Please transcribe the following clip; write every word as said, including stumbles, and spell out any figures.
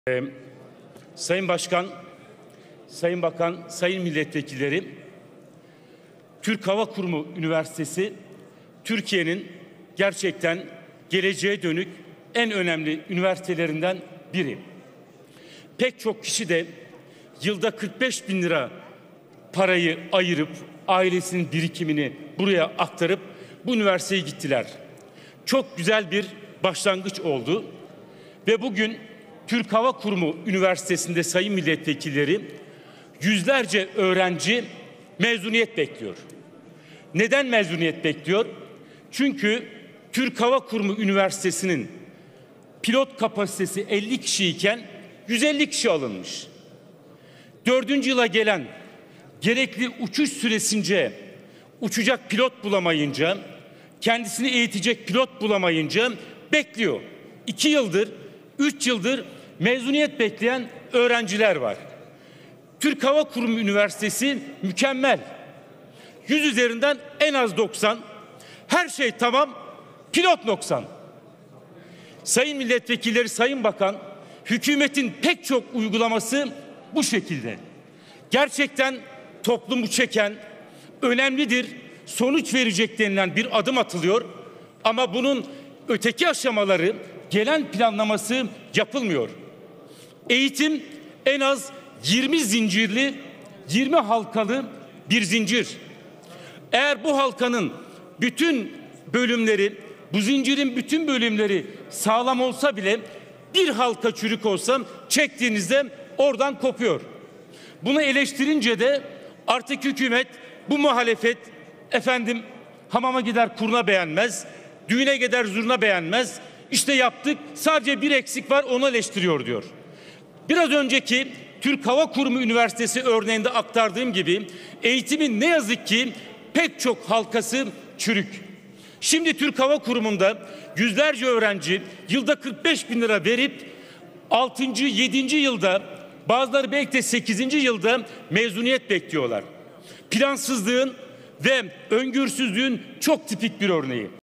Ee, Sayın Başkan, Sayın Bakan, Sayın Milletvekilleri, Türk Hava Kurumu Üniversitesi, Türkiye'nin gerçekten geleceğe dönük en önemli üniversitelerinden biri. Pek çok kişi de yılda kırk beş bin lira parayı ayırıp ailesinin birikimini buraya aktarıp bu üniversiteye gittiler. Çok güzel bir başlangıç oldu ve bugün Türk Hava Kurumu Üniversitesi'nde sayın milletvekilleri yüzlerce öğrenci mezuniyet bekliyor. Neden mezuniyet bekliyor? Çünkü Türk Hava Kurumu Üniversitesi'nin pilot kapasitesi elli kişiyken yüz elli kişi alınmış. Dördüncü yıla gelen gerekli uçuş süresince uçacak pilot bulamayınca, kendisini eğitecek pilot bulamayınca bekliyor. İki yıldır, üç yıldır mezuniyet bekleyen öğrenciler var. Türk Hava Kurumu Üniversitesi mükemmel. yüz üzerinden en az doksan. Her şey tamam, pilot noksan. Sayın milletvekilleri, Sayın Bakan, hükümetin pek çok uygulaması bu şekilde. Gerçekten toplumu çeken, önemlidir, sonuç verecek denilen bir adım atılıyor. Ama bunun öteki aşamaları, gelen planlaması yapılmıyor. Eğitim en az yirmi zincirli, yirmi halkalı bir zincir. Eğer bu halkanın bütün bölümleri, bu zincirin bütün bölümleri sağlam olsa bile bir halka çürük olsa çektiğinizde oradan kopuyor. Bunu eleştirince de artık hükümet, bu muhalefet, efendim hamama gider kurna beğenmez, düğüne gider zurna beğenmez. İşte yaptık, sadece bir eksik var, onu eleştiriyor diyor. Biraz önceki Türk Hava Kurumu Üniversitesi örneğinde aktardığım gibi eğitimin ne yazık ki pek çok halkası çürük. Şimdi Türk Hava Kurumu'nda yüzlerce öğrenci yılda kırk beş bin lira verip altıncı, yedinci yılda, bazıları belki de sekizinci yılda mezuniyet bekliyorlar. Plansızlığın ve öngörüsüzlüğün çok tipik bir örneği.